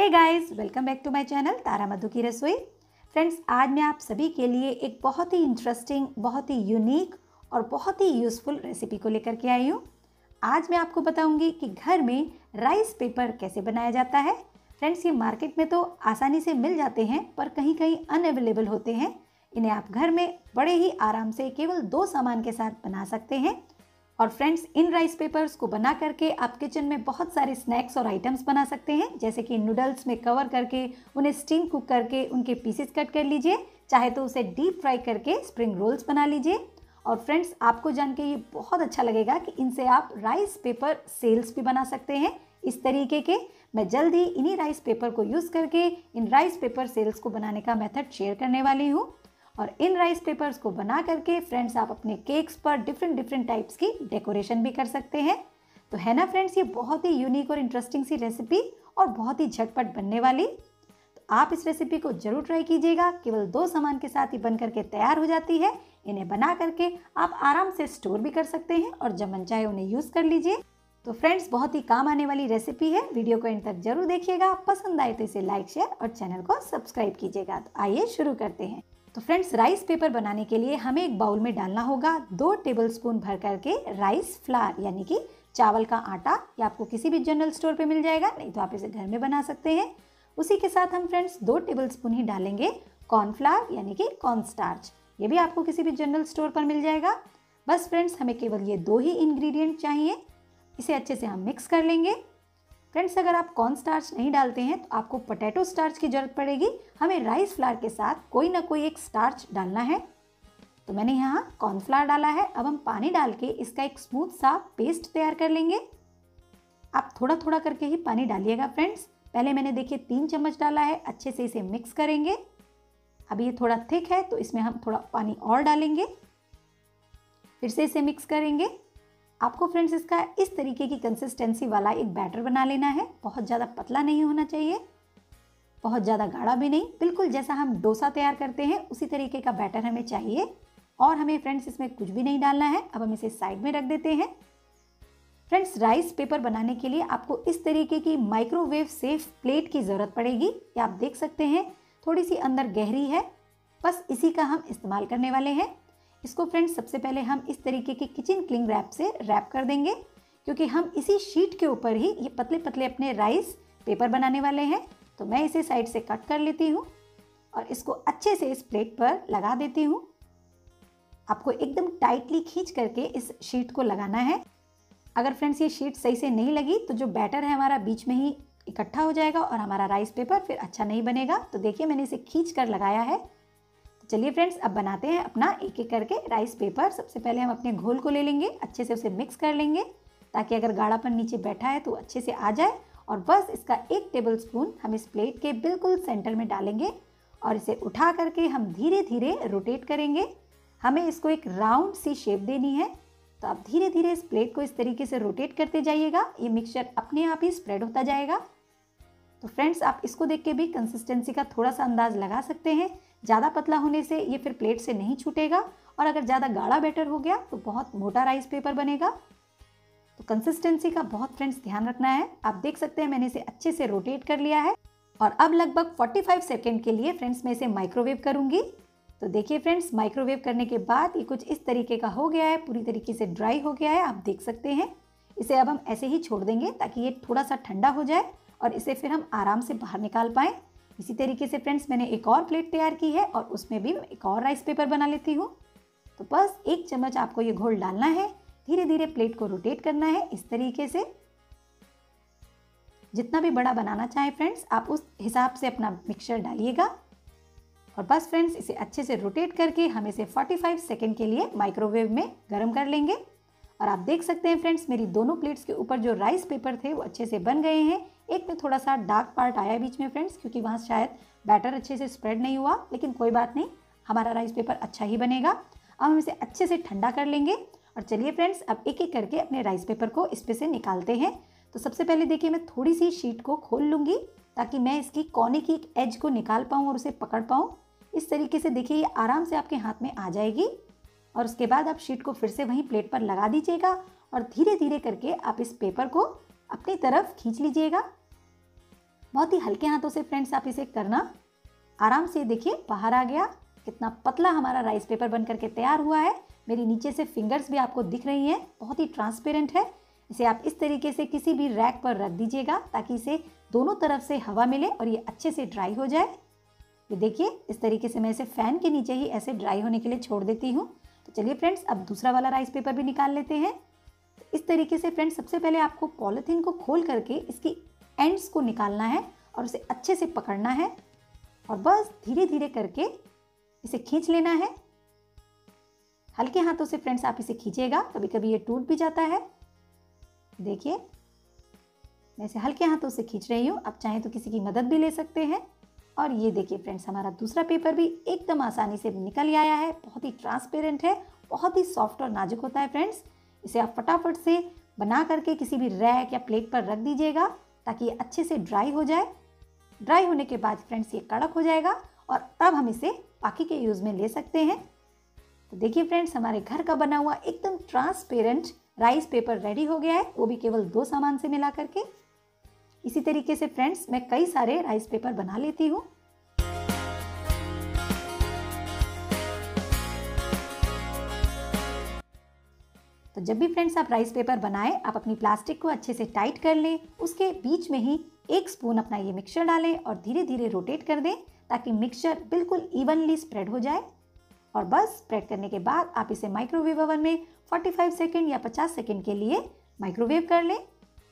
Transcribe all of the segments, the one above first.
Hey guys, welcome back to my channel Tara Madhu की रसोई। Friends, आज मैं आप सभी के लिए एक बहुत ही इंटरेस्टिंग, बहुत ही यूनिक और बहुत ही यूज़फुल रेसिपी को लेकर के आई हूँ। आज मैं आपको बताऊंगी कि घर में राइस पेपर कैसे बनाया जाता है। फ्रेंड्स, ये मार्केट में तो आसानी से मिल जाते हैं, पर कहीं कहीं अनअवेलेबल होते हैं। इन्हें आप घर में बड़े ही आराम से केवल 2 सामान के साथ बना सकते हैं। और फ्रेंड्स, इन राइस पेपर्स को बना करके आप किचन में बहुत सारे स्नैक्स और आइटम्स बना सकते हैं, जैसे कि नूडल्स में कवर करके उन्हें स्टीम कुक करके उनके पीसेस कट कर लीजिए, चाहे तो उसे डीप फ्राई करके स्प्रिंग रोल्स बना लीजिए। और फ्रेंड्स, आपको जान के ये बहुत अच्छा लगेगा कि इनसे आप राइस पेपर सेल्स भी बना सकते हैं। इस तरीके के मैं जल्द ही इन्हीं राइस पेपर को यूज़ करके इन राइस पेपर सेल्स को बनाने का मेथड शेयर करने वाली हूँ। और इन राइस पेपर्स को बना करके फ्रेंड्स आप अपने केक्स पर डिफरेंट टाइप्स की डेकोरेशन भी कर सकते हैं। तो है ना फ्रेंड्स, ये बहुत ही यूनिक और इंटरेस्टिंग सी रेसिपी और बहुत ही झटपट बनने वाली। तो आप इस रेसिपी को जरूर ट्राई कीजिएगा। केवल 2 सामान के साथ ही बन करके तैयार हो जाती है। इन्हें बना करके आप आराम से स्टोर भी कर सकते हैं और जब मन चाहे उन्हें यूज़ कर लीजिए। तो फ्रेंड्स, बहुत ही काम आने वाली रेसिपी है। वीडियो को एंड तक जरूर देखिएगा। पसंद आए तो इसे लाइक, शेयर और चैनल को सब्सक्राइब कीजिएगा। तो आइए शुरू करते हैं। तो फ्रेंड्स, राइस पेपर बनाने के लिए हमें एक बाउल में डालना होगा 2 टेबलस्पून भर करके राइस फ्लावर, यानी कि चावल का आटा। या आपको किसी भी जनरल स्टोर पे मिल जाएगा, नहीं तो आप इसे घर में बना सकते हैं। उसी के साथ हम फ्रेंड्स 2 टेबलस्पून ही डालेंगे कॉर्नफ्लावर, यानी कि कॉर्न स्टार्च। ये भी आपको किसी भी जनरल स्टोर पर मिल जाएगा। बस फ्रेंड्स, हमें केवल ये 2 ही इंग्रेडिएंट चाहिए। इसे अच्छे से हम मिक्स कर लेंगे। फ्रेंड्स, अगर आप कॉर्न स्टार्च नहीं डालते हैं तो आपको पोटैटो स्टार्च की जरूरत पड़ेगी। हमें राइस फ्लावर के साथ कोई ना कोई एक स्टार्च डालना है। तो मैंने यहाँ कॉर्न फ्लावर डाला है। अब हम पानी डाल के इसका एक स्मूथ सा पेस्ट तैयार कर लेंगे। आप थोड़ा थोड़ा करके ही पानी डालिएगा फ्रेंड्स। पहले मैंने देखिए 3 चम्मच डाला है। अच्छे से इसे मिक्स करेंगे। अब ये थोड़ा थिक है तो इसमें हम थोड़ा पानी और डालेंगे। फिर से इसे मिक्स करेंगे। आपको फ्रेंड्स इसका इस तरीके की कंसिस्टेंसी वाला एक बैटर बना लेना है। बहुत ज़्यादा पतला नहीं होना चाहिए, बहुत ज़्यादा गाढ़ा भी नहीं। बिल्कुल जैसा हम डोसा तैयार करते हैं उसी तरीके का बैटर हमें चाहिए। और हमें फ्रेंड्स इसमें कुछ भी नहीं डालना है। अब हम इसे साइड में रख देते हैं। फ्रेंड्स, राइस पेपर बनाने के लिए आपको इस तरीके की माइक्रोवेव सेफ प्लेट की ज़रूरत पड़ेगी। ये आप देख सकते हैं, थोड़ी सी अंदर गहरी है। बस इसी का हम इस्तेमाल करने वाले हैं। इसको फ्रेंड्स सबसे पहले हम इस तरीके के किचन क्लिंग रैप से रैप कर देंगे, क्योंकि हम इसी शीट के ऊपर ही ये पतले पतले अपने राइस पेपर बनाने वाले हैं। तो मैं इसे साइड से कट कर लेती हूँ और इसको अच्छे से इस प्लेट पर लगा देती हूँ। आपको एकदम टाइटली खींच करके इस शीट को लगाना है। अगर फ्रेंड्स ये शीट सही से नहीं लगी तो जो बैटर है हमारा बीच में ही इकट्ठा हो जाएगा और हमारा राइस पेपर फिर अच्छा नहीं बनेगा। तो देखिए, मैंने इसे खींच कर लगाया है। चलिए फ्रेंड्स, अब बनाते हैं अपना एक एक करके राइस पेपर। सबसे पहले हम अपने घोल को ले लेंगे, अच्छे से उसे मिक्स कर लेंगे ताकि अगर गाढ़ापन नीचे बैठा है तो अच्छे से आ जाए। और बस इसका 1 टेबलस्पून हम इस प्लेट के बिल्कुल सेंटर में डालेंगे और इसे उठा करके हम धीरे धीरे रोटेट करेंगे। हमें इसको एक राउंड सी शेप देनी है। तो आप धीरे धीरे इस प्लेट को इस तरीके से रोटेट करते जाइएगा। ये मिक्सचर अपने आप ही स्प्रेड होता जाएगा। तो फ्रेंड्स, आप इसको देख के भी कंसिस्टेंसी का थोड़ा सा अंदाज लगा सकते हैं। ज़्यादा पतला होने से ये फिर प्लेट से नहीं छूटेगा, और अगर ज़्यादा गाढ़ा बैटर हो गया तो बहुत मोटा राइस पेपर बनेगा। तो कंसिस्टेंसी का बहुत फ्रेंड्स ध्यान रखना है। आप देख सकते हैं मैंने इसे अच्छे से रोटेट कर लिया है। और अब लगभग 45 सेकेंड के लिए फ्रेंड्स मैं इसे माइक्रोवेव करूँगी। तो देखिए फ्रेंड्स, माइक्रोवेव करने के बाद ये कुछ इस तरीके का हो गया है, पूरी तरीके से ड्राई हो गया है, आप देख सकते हैं। इसे अब हम ऐसे ही छोड़ देंगे ताकि ये थोड़ा सा ठंडा हो जाए और इसे फिर हम आराम से बाहर निकाल पाएँ। इसी तरीके से फ्रेंड्स मैंने एक और प्लेट तैयार की है और उसमें भी एक और राइस पेपर बना लेती हूँ। तो बस 1 चम्मच आपको ये घोल डालना है। धीरे धीरे प्लेट को रोटेट करना है इस तरीके से। जितना भी बड़ा बनाना चाहें फ्रेंड्स, आप उस हिसाब से अपना मिक्सचर डालिएगा। और बस फ्रेंड्स, इसे अच्छे से रोटेट करके हम इसे 45 सेकेंड के लिए माइक्रोवेव में गर्म कर लेंगे। और आप देख सकते हैं फ्रेंड्स, मेरी दोनों प्लेट्स के ऊपर जो राइस पेपर थे वो अच्छे से बन गए हैं। एक में थोड़ा सा डार्क पार्ट आया है बीच में फ्रेंड्स, क्योंकि वहाँ शायद बैटर अच्छे से स्प्रेड नहीं हुआ, लेकिन कोई बात नहीं, हमारा राइस पेपर अच्छा ही बनेगा। अब हम इसे अच्छे से ठंडा कर लेंगे। और चलिए फ्रेंड्स, अब एक एक करके अपने राइस पेपर को इस पे से निकालते हैं। तो सबसे पहले देखिए, मैं थोड़ी सी शीट को खोल लूँगी ताकि मैं इसकी कोने की एक एज को निकाल पाऊँ और उसे पकड़ पाऊँ। इस तरीके से देखिए ये आराम से आपके हाथ में आ जाएगी। और उसके बाद आप शीट को फिर से वहीं प्लेट पर लगा दीजिएगा और धीरे धीरे करके आप इस पेपर को अपनी तरफ खींच लीजिएगा। बहुत ही हल्के हाथों से फ्रेंड्स आप इसे करना। आराम से देखिए बाहर आ गया। कितना पतला हमारा राइस पेपर बन करके तैयार हुआ है। मेरी नीचे से फिंगर्स भी आपको दिख रही हैं, बहुत ही ट्रांसपेरेंट है। इसे आप इस तरीके से किसी भी रैक पर रख दीजिएगा ताकि इसे दोनों तरफ से हवा मिले और ये अच्छे से ड्राई हो जाए। ये देखिए इस तरीके से मैं इसे फैन के नीचे ही ऐसे ड्राई होने के लिए छोड़ देती हूँ। तो चलिए फ्रेंड्स, अब दूसरा वाला राइस पेपर भी निकाल लेते हैं। तो इस तरीके से फ्रेंड्स सबसे पहले आपको पॉलिथीन को खोल करके इसकी एंड्स को निकालना है और उसे अच्छे से पकड़ना है और बस धीरे धीरे करके इसे खींच लेना है। हल्के हाथों से फ्रेंड्स आप इसे खींचेगा, कभी कभी ये टूट भी जाता है। देखिए मैं इसे हल्के हाथों से खींच रही हूँ, आप चाहें तो किसी की मदद भी ले सकते हैं। और ये देखिए फ्रेंड्स हमारा दूसरा पेपर भी एकदम आसानी से निकल आया है। बहुत ही ट्रांसपेरेंट है, बहुत ही सॉफ्ट और नाजुक होता है फ्रेंड्स। इसे आप फटाफट से बना करके किसी भी रैक या प्लेट पर रख दीजिएगा ताकि ये अच्छे से ड्राई हो जाए। ड्राई होने के बाद फ्रेंड्स ये कड़क हो जाएगा और तब हम इसे बाकी के यूज़ में ले सकते हैं। तो देखिए फ्रेंड्स हमारे घर का बना हुआ एकदम ट्रांसपेरेंट राइस पेपर रेडी हो गया है, वो भी केवल 2 सामान से मिला करके। इसी तरीके से फ्रेंड्स मैं कई सारे राइस पेपर बना लेती हूँ। तो जब भी फ्रेंड्स आप राइस पेपर बनाएं, आप अपनी प्लास्टिक को अच्छे से टाइट कर लें। उसके बीच में ही 1 स्पून अपना ये मिक्सचर डालें और धीरे धीरे रोटेट कर दें ताकि मिक्सचर बिल्कुल इवनली स्प्रेड हो जाए। और बस स्प्रेड करने के बाद आप इसे माइक्रोवेव ओवन में 45 सेकेंड या 50 सेकेंड के लिए माइक्रोवेव कर लें।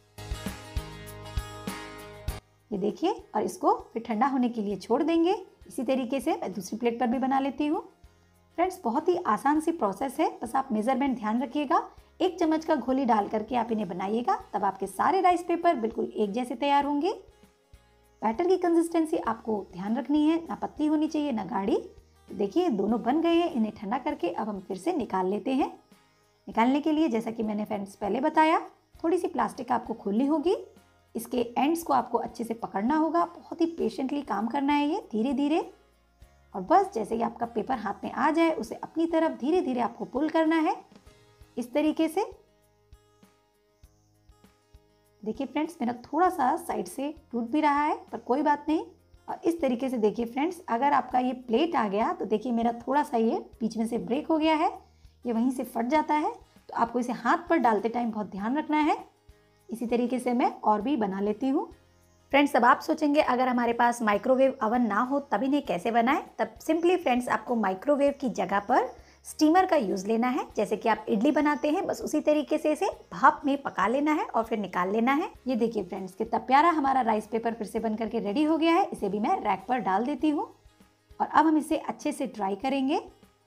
ये देखिए, और इसको फिर ठंडा होने के लिए छोड़ देंगे। इसी तरीके से मैं दूसरी प्लेट पर भी बना लेती हूँ। फ्रेंड्स बहुत ही आसान सी प्रोसेस है, बस आप मेजरमेंट ध्यान रखिएगा। 1 चम्मच का घोली डाल करके आप इन्हें बनाइएगा, तब आपके सारे राइस पेपर बिल्कुल एक जैसे तैयार होंगे। बैटर की कंसिस्टेंसी आपको ध्यान रखनी है, ना पतली होनी चाहिए ना गाढ़ी। देखिए दोनों बन गए हैं। इन्हें ठंडा करके अब हम फिर से निकाल लेते हैं। निकालने के लिए जैसा कि मैंने फ्रेंड्स पहले बताया, थोड़ी सी प्लास्टिक आपको खोलनी होगी। इसके एंड्स को आपको अच्छे से पकड़ना होगा। बहुत ही पेशेंटली काम करना है ये, धीरे धीरे। और बस जैसे ही आपका पेपर हाथ में आ जाए उसे अपनी तरफ धीरे धीरे आपको पुल करना है, इस तरीके से। देखिए फ्रेंड्स मेरा थोड़ा सा साइड से टूट भी रहा है, पर कोई बात नहीं। और इस तरीके से देखिए फ्रेंड्स, अगर आपका ये प्लेट आ गया तो देखिए मेरा थोड़ा सा ये बीच में से ब्रेक हो गया है, ये वहीं से फट जाता है। तो आपको इसे हाथ पर डालते टाइम बहुत ध्यान रखना है। इसी तरीके से मैं और भी बना लेती हूँ। फ्रेंड्स अब आप सोचेंगे अगर हमारे पास माइक्रोवेव ओवन ना हो तब इन्हें कैसे बनाएं। तब सिंपली फ्रेंड्स आपको माइक्रोवेव की जगह पर स्टीमर का यूज़ लेना है। जैसे कि आप इडली बनाते हैं, बस उसी तरीके से इसे भाप में पका लेना है और फिर निकाल लेना है। ये देखिए फ्रेंड्स कितना प्यारा हमारा राइस पेपर फिर से बन करके रेडी हो गया है। इसे भी मैं रैक पर डाल देती हूँ और अब हम इसे अच्छे से ड्राई करेंगे।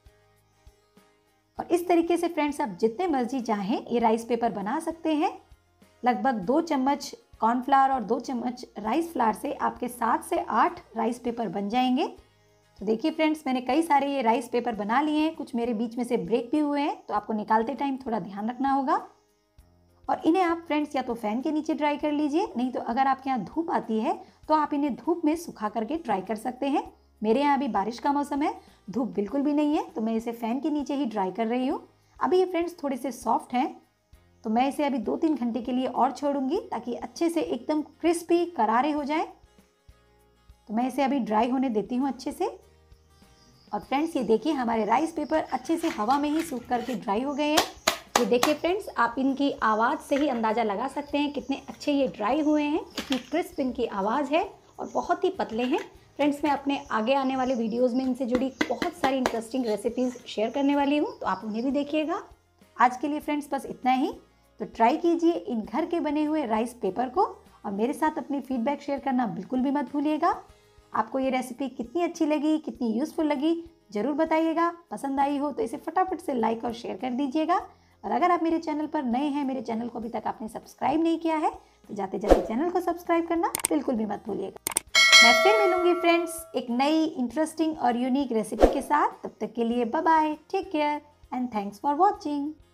और इस तरीके से फ्रेंड्स आप जितने मर्जी चाहें ये राइस पेपर बना सकते हैं। लगभग 2 चम्मच कॉर्नफ्लावर और 2 चम्मच राइस फ्लावर से आपके 7 से 8 राइस पेपर बन जाएंगे। तो देखिए फ्रेंड्स मैंने कई सारे ये राइस पेपर बना लिए हैं, कुछ मेरे बीच में से ब्रेक भी हुए हैं, तो आपको निकालते टाइम थोड़ा ध्यान रखना होगा। और इन्हें आप फ्रेंड्स या तो फैन के नीचे ड्राई कर लीजिए, नहीं तो अगर आपके यहाँ धूप आती है तो आप इन्हें धूप में सुखा करके ड्राई कर सकते हैं। मेरे यहाँ अभी बारिश का मौसम है, धूप बिल्कुल भी नहीं है, तो मैं इसे फैन के नीचे ही ड्राई कर रही हूँ। अभी ये फ्रेंड्स थोड़े से सॉफ्ट हैं, तो मैं इसे अभी 2-3 घंटे के लिए और छोड़ूंगी ताकि अच्छे से एकदम क्रिस्पी करारे हो जाए। तो मैं इसे अभी ड्राई होने देती हूँ अच्छे से। और फ्रेंड्स ये देखिए हमारे राइस पेपर अच्छे से हवा में ही सूख करके ड्राई हो गए हैं। ये देखिए फ्रेंड्स, आप इनकी आवाज़ से ही अंदाज़ा लगा सकते हैं कितने अच्छे ये ड्राई हुए हैं, कितनी क्रिस्प इनकी आवाज़ है और बहुत ही पतले हैं। फ्रेंड्स मैं अपने आगे आने वाले वीडियोज़ में इनसे जुड़ी बहुत सारी इंटरेस्टिंग रेसिपीज़ शेयर करने वाली हूँ, तो आप उन्हें भी देखिएगा। आज के लिए फ्रेंड्स बस इतना ही। तो ट्राई कीजिए इन घर के बने हुए राइस पेपर को और मेरे साथ अपनी फीडबैक शेयर करना बिल्कुल भी मत भूलिएगा। आपको ये रेसिपी कितनी अच्छी लगी, कितनी यूज़फुल लगी, ज़रूर बताइएगा। पसंद आई हो तो इसे फटाफट से लाइक और शेयर कर दीजिएगा। और अगर आप मेरे चैनल पर नए हैं, मेरे चैनल को अभी तक आपने सब्सक्राइब नहीं किया है, तो जाते जाते चैनल को सब्सक्राइब करना बिल्कुल भी मत भूलिएगा। मैं फिर मिलूंगी फ्रेंड्स एक नई इंटरेस्टिंग और यूनिक रेसिपी के साथ। तब तक के लिए bye bye, take care and thanks for watching.